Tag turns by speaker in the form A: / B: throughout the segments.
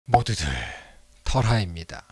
A: 모두들 털하입니다.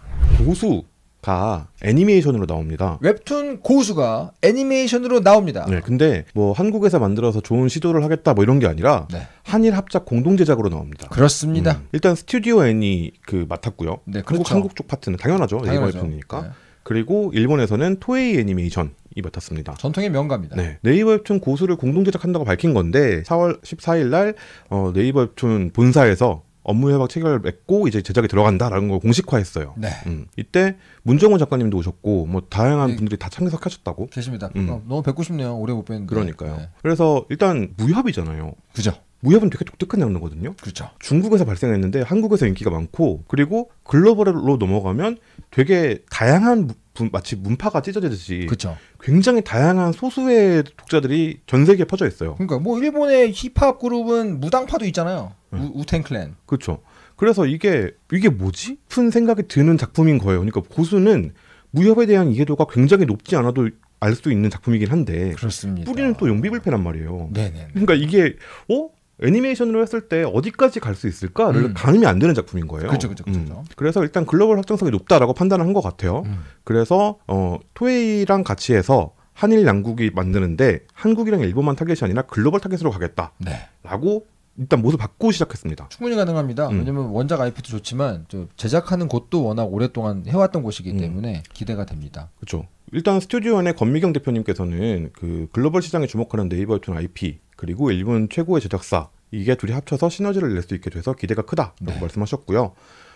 B: 고수가 애니메이션으로 나옵니다.
A: 웹툰 고수가 애니메이션으로 나옵니다.
B: 네, 근데 뭐 한국에서 만들어서 좋은 시도를 하겠다 뭐 이런 게 아니라
A: 네.
B: 한일 합작 공동 제작으로 나옵니다.
A: 그렇습니다.
B: 일단 스튜디오 애니 맡았고요.
A: 네, 그렇죠.
B: 한국 쪽 파트는 당연하죠. 네이버 웹툰이니까. 네. 그리고 일본에서는 토에이 애니메이션이 맡았습니다.
A: 전통의 명가입니다.
B: 네, 네이버 웹툰 고수를 공동 제작한다고 밝힌 건데 4월 14일 날 네이버 웹툰 본사에서 업무 협약 체결을 맺고 이제 제작에 들어간다라는 걸 공식화했어요.
A: 네.
B: 이때 문정원 작가님도 오셨고 뭐 다양한 분들이 다 참석하셨다고.
A: 계십니다. 너무 뵙고 싶네요. 오래 못 뵀는데.
B: 그러니까요.
A: 네.
B: 그래서 일단 무협이잖아요.
A: 그죠.
B: 무협은 되게 독특한 장르거든요.
A: 그렇죠.
B: 중국에서 발생했는데 한국에서 인기가 많고 그리고 글로벌로 넘어가면 되게 다양한 마치 문파가 찢어지듯이
A: 그렇죠.
B: 굉장히 다양한 소수의 독자들이 전 세계에 퍼져 있어요.
A: 그러니까 뭐 일본의 힙합 그룹은 무당파도 있잖아요. 우텐클랜.
B: 그렇죠. 그래서 이게 뭐지? 싶은 생각이 드는 작품인 거예요. 그러니까 고수는 무협에 대한 이해도가 굉장히 높지 않아도 알 수 있는 작품이긴 한데
A: 그렇습니다.
B: 뿌리는 또 용비불패란 말이에요.
A: 네네.
B: 그러니까 이게 애니메이션으로 했을 때 어디까지 갈 수 있을까를 가늠이 안 되는 작품인 거예요.
A: 그렇죠.
B: 그래서 일단 글로벌 확장성이 높다라고 판단을 한 것 같아요. 그래서 토에이랑 같이 해서 한일 양국이 만드는데 한국이랑 일본만 타겟이 아니라 글로벌 타겟으로 가겠다라고 일단 모습 바꾸고 시작했습니다.
A: 충분히 가능합니다. 왜냐면 원작 IP도 좋지만 제작하는 곳도 워낙 오랫동안 해왔던 곳이기 때문에 기대가 됩니다.
B: 그렇죠. 일단 스튜디오의 권미경 대표님께서는 그 글로벌 시장에 주목하는 네이버 웹툰 IP 그리고 일본 최고의 제작사 이게 둘이 합쳐서 시너지를 낼 수 있게 돼서 기대가 크다라고 말씀하셨고요.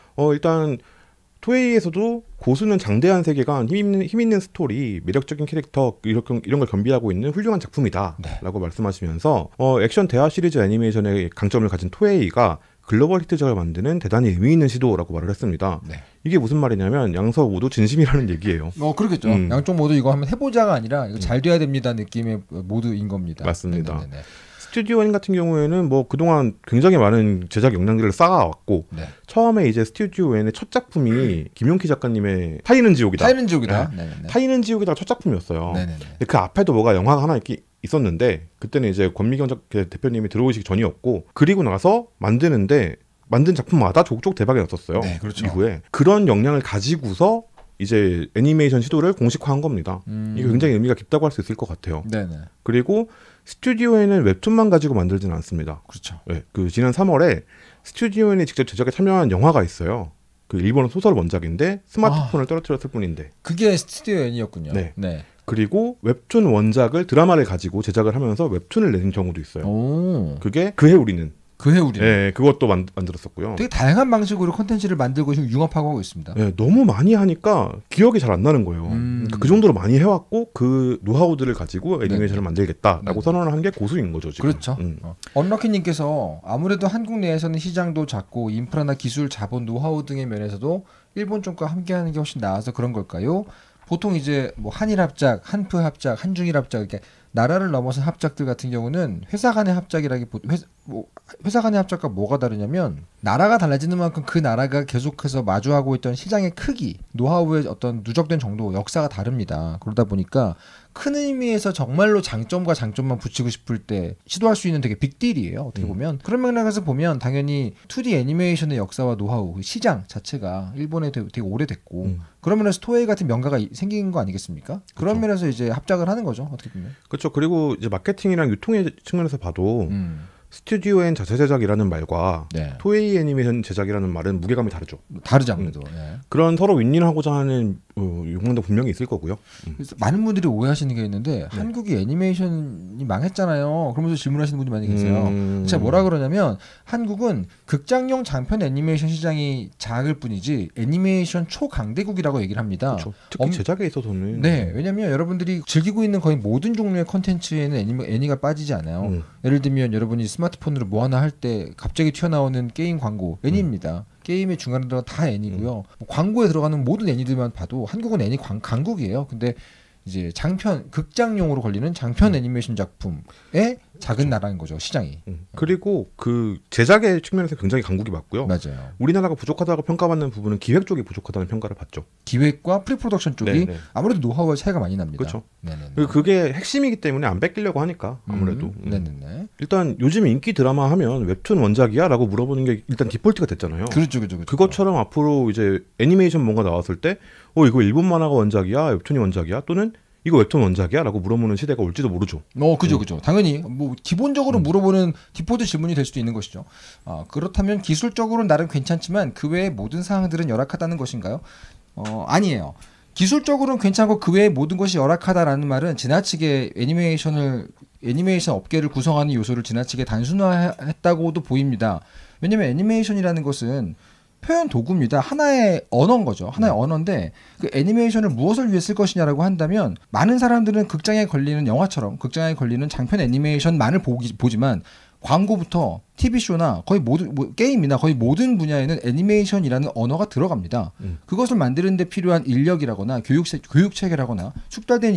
B: 일단 토에이에서도 고수는 장대한 세계관, 힘 있는 스토리, 매력적인 캐릭터 이런 걸 겸비하고 있는 훌륭한 작품이다라고 말씀하시면서 액션 대화 시리즈 애니메이션의 강점을 가진 토에이가 글로벌 히트작을 만드는 대단히 의미 있는 시도라고 말을 했습니다. 네. 이게 무슨 말이냐면 양서 모두 진심이라는 얘기예요.
A: 그렇겠죠. 양쪽 모두 이거 한번 해보자가 아니라 이거 잘 돼야 됩니다 느낌의 모두인 겁니다.
B: 맞습니다. 네네네. 스튜디오 애 같은 경우에는 뭐 그동안 굉장히 많은 제작 역량들을 쌓아왔고 처음에 이제 스튜디오 애의 첫 작품이 김용키 작가님의 타이는 지옥이다. 타이는 지옥이다가 첫 작품이었어요. 근데 그 앞에도 뭐가 영화가 하나 있었는데 그때는 이제 권미경 대표님이 들어오시기 전이었고 그리고 나서 만든 작품마다 족족 대박이 났었어요. 네, 그렇죠. 이후에 그런 역량을 가지고서 이제 애니메이션 시도를 공식화한 겁니다. 이게 굉장히 의미가 깊다고 할 수 있을 것 같아요. 네네. 그리고 스튜디오에는 웹툰만 가지고 만들지는 않습니다.
A: 그렇죠.
B: 네, 그 지난 3월에 스튜디오에 직접 제작에 참여한 영화가 있어요. 그 일본 소설 원작인데 스마트폰을 떨어뜨렸을 뿐인데.
A: 그게 스튜디오 애니였군요.
B: 네. 그리고 웹툰 원작을 드라마를 가지고 제작을 하면서 웹툰을 내는 경우도 있어요. 그게 그해 우리는. 네, 그것도 만들었었고요.
A: 되게 다양한 방식으로 콘텐츠를 만들고 지금 융합하고 하고 있습니다.
B: 네, 너무 많이 하니까 기억이 잘 안 나는 거예요. 그 정도로 많이 해왔고 그 노하우들을 가지고 애니메이션을 만들겠다라고 선언을 한 게 고수인 거죠 지금.
A: 그렇죠. 언럭키님께서 아무래도 한국 내에서는 시장도 작고 인프라나 기술, 자본, 노하우 등의 면에서도 일본 쪽과 함께하는 게 훨씬 나아서 그런 걸까요? 보통 이제 뭐 한일 합작, 한프 합작, 한중일 합작 이렇게 나라를 넘어선 합작들 같은 경우는 회사 간의 회사 간의 합작과 뭐가 다르냐면 나라가 달라지는 만큼 그 나라가 계속해서 마주하고 있던 시장의 크기, 노하우의 어떤 누적된 정도, 역사가 다릅니다. 그러다 보니까 큰 의미에서 정말로 장점과 장점만 붙이고 싶을 때 시도할 수 있는 되게 빅딜이에요. 어떻게 보면. 그런 맥락에서 보면 당연히 2D 애니메이션의 역사와 노하우, 시장 자체가 일본에 되게 오래됐고 그런 면에서 토에이 같은 명가가 생긴 거 아니겠습니까? 그런 면에서 이제 합작을 하는 거죠. 어떻게 보면.
B: 그렇죠. 그리고 이제 마케팅이랑 유통의 측면에서 봐도 스튜디오엔 자체 제작이라는 말과 토에이 애니메이션 제작이라는 말은 무게감이 다르죠.
A: 다르죠, 아무래도.
B: 그런 서로 윈윈하고자 하는 욕망도 분명히 있을 거고요.
A: 그래서 많은 분들이 오해하시는 게 있는데 한국이 애니메이션이 망했잖아요. 그러면서 질문하시는 분들이 많이 계세요. 제가 뭐라 그러냐면 한국은 극장용 장편 애니메이션 시장이 작을 뿐이지 애니메이션 초강대국이라고 얘기를 합니다.
B: 그렇죠. 특히 제작에 있어서는.
A: 네, 왜냐하면 여러분들이 즐기고 있는 거의 모든 종류의 컨텐츠에는 애니가 빠지지 않아요. 예를 들면 여러분이 스마트폰으로 뭐 하나 할 때 갑자기 튀어나오는 게임 광고 애니입니다. 게임의 중간에 들어가 다 애니고요. 뭐 광고에 들어가는 모든 애니들만 봐도 한국은 애니 강국이에요. 근데 이제 장편 극장용으로 걸리는 장편 애니메이션 작품의 작은 나라인 거죠, 시장이.
B: 그리고 그 제작의 측면에서 굉장히 강국이 맞고요.
A: 맞아요.
B: 우리나라가 부족하다고 평가받는 부분은 기획 쪽이 부족하다는 평가를 받죠.
A: 기획과 프리프로덕션 쪽이 네네. 아무래도 노하우가 차이가 많이 납니다.
B: 그렇죠. 그게 핵심이기 때문에 안 뺏기려고 하니까 아무래도.
A: 네네네.
B: 일단 요즘 인기 드라마 하면 웹툰 원작이야라고 물어보는 게 일단 디폴트가 됐잖아요.
A: 그렇죠.
B: 그것처럼 앞으로 이제 애니메이션 뭔가 나왔을 때, 이거 일본 만화가 원작이야, 웹툰이 원작이야, 또는 이거 웹툰 원작이야라고 물어보는 시대가 올지도 모르죠.
A: 그죠. 당연히 뭐 기본적으로 물어보는 디폴트 질문이 될 수도 있는 것이죠. 그렇다면 기술적으로는 나름 괜찮지만 그 외의 모든 사항들은 열악하다는 것인가요? 아니에요. 기술적으로는 괜찮고 그 외의 모든 것이 열악하다라는 말은 지나치게 애니메이션 업계를 구성하는 요소를 지나치게 단순화했다고도 보입니다. 왜냐하면 애니메이션이라는 것은 표현 도구입니다. 하나의 언어인 거죠. 하나의 언어인데 그 애니메이션을 무엇을 위해 쓸 것이냐라고 한다면 많은 사람들은 극장에 걸리는 영화처럼 극장에 걸리는 장편 애니메이션만을 보지만 광고부터 TV쇼나 거의 모든 게임이나 거의 모든 분야에는 애니메이션이라는 언어가 들어갑니다. 그것을 만드는 데 필요한 인력이라거나 교육 체계라거나 숙달된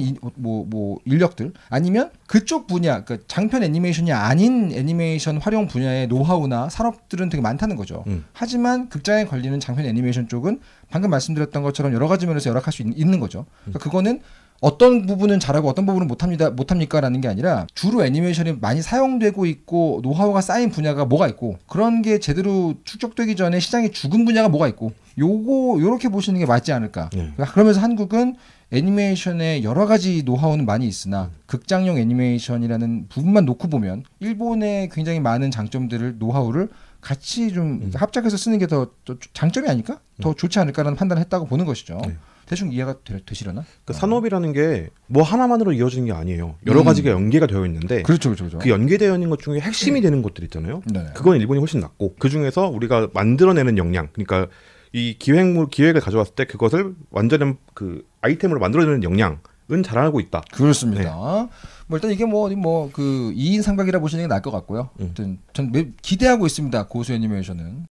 A: 인력들 아니면 그쪽 분야, 그러니까 장편 애니메이션이 아닌 애니메이션 활용 분야의 노하우나 산업들은 되게 많다는 거죠. 하지만 극장에 걸리는 장편 애니메이션 쪽은 방금 말씀드렸던 것처럼 여러 가지 면에서 열악할 수 있는 거죠. 그러니까 그거는 어떤 부분은 잘하고 어떤 부분은 못합니까라는 게 아니라 주로 애니메이션이 많이 사용되고 있고 노하우가 쌓인 분야가 뭐가 있고 그런 게 제대로 축적되기 전에 시장이 죽은 분야가 뭐가 있고 요렇게 보시는 게 맞지 않을까. 그러면서 한국은 애니메이션의 여러 가지 노하우는 많이 있으나 극장용 애니메이션이라는 부분만 놓고 보면 일본의 굉장히 많은 장점들을 노하우를 같이 좀 합작해서 쓰는 게 더 장점이 아닐까? 더 좋지 않을까라는 판단을 했다고 보는 것이죠. 대충 이해가 되시려나?
B: 그 산업이라는 게 뭐 하나만으로 이어지는 게 아니에요. 여러 가지가 연계가 되어 있는데
A: 그렇죠.
B: 그 연계되어 있는 것 중에 핵심이 되는 것들 있잖아요.
A: 네네.
B: 그건 일본이 훨씬 낫고 그 중에서 우리가 만들어내는 역량, 그러니까 이 기획을 가져왔을 때 그것을 완전히 그 아이템으로 만들어내는 역량은 잘하고 있다.
A: 그렇습니다. 네. 뭐 일단 이게 그 2인 삼각이라 보시는 게 나을 것 같고요. 아무튼 전 기대하고 있습니다. 고수 애니메이션은.